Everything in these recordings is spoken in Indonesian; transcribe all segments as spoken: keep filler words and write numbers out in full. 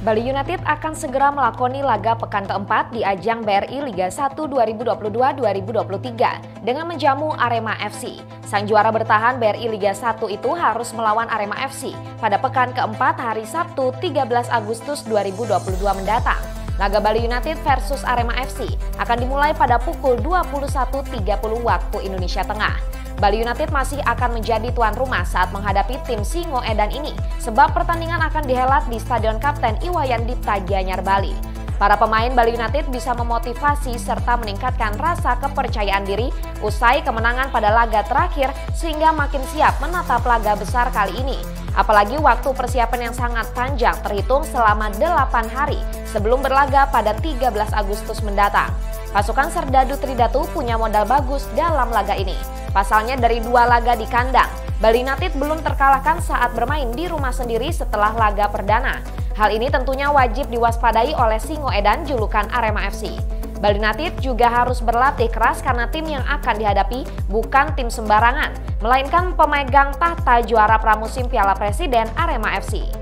Bali United akan segera melakoni laga pekan keempat di ajang B R I Liga satu dua ribu dua puluh dua dua ribu dua puluh tiga dengan menjamu Arema F C. Sang juara bertahan B R I Liga satu itu harus melawan Arema F C pada pekan keempat hari Sabtu tiga belas Agustus dua ribu dua puluh dua mendatang. Laga Bali United versus Arema F C akan dimulai pada pukul dua puluh satu tiga puluh waktu Indonesia Tengah. Bali United masih akan menjadi tuan rumah saat menghadapi tim Singoedan ini sebab pertandingan akan dihelat di Stadion Kapten Iwayan Dipta Gianyar, Bali. Para pemain Bali United bisa memotivasi serta meningkatkan rasa kepercayaan diri usai kemenangan pada laga terakhir sehingga makin siap menatap laga besar kali ini. Apalagi waktu persiapan yang sangat panjang terhitung selama delapan hari sebelum berlaga pada tiga belas Agustus mendatang. Pasukan Serdadu Tridatu punya modal bagus dalam laga ini. Pasalnya dari dua laga di kandang, Bali United belum terkalahkan saat bermain di rumah sendiri setelah laga perdana. Hal ini tentunya wajib diwaspadai oleh Singoedan julukan Arema F C. Bali United juga harus berlatih keras karena tim yang akan dihadapi bukan tim sembarangan, melainkan pemegang tahta juara pramusim Piala Presiden Arema F C.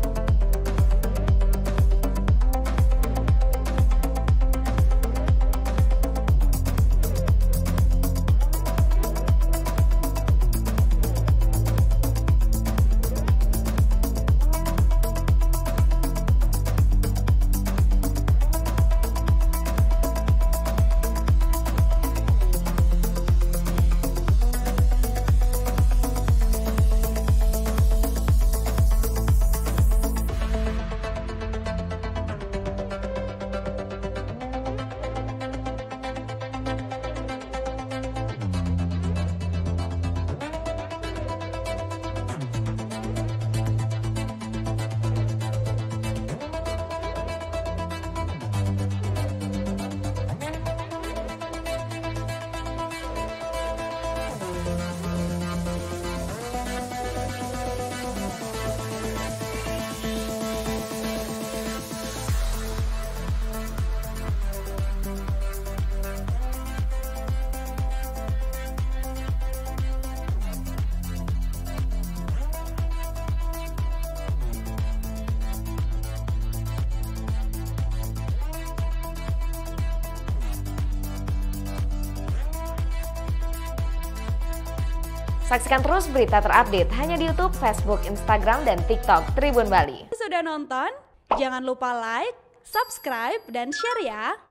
Saksikan terus berita terupdate hanya di YouTube, Facebook, Instagram, dan TikTok Tribun Bali. Sudah nonton? Jangan lupa like, subscribe, dan share ya!